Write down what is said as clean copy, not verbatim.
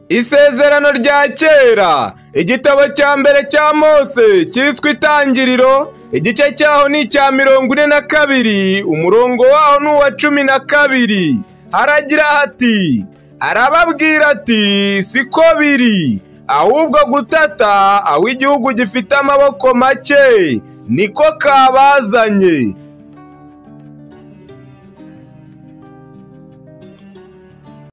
Isezerano rya kera, igitabo cya mbere cya Mose cyiswe Itangiriro, igice cyaho ni icya 42, umurongo waho ni uwa 12. Haragira hati, arababwira ati siko biri, ahubwo gutata aho igihugu gifite amaboko make niko kabazanye.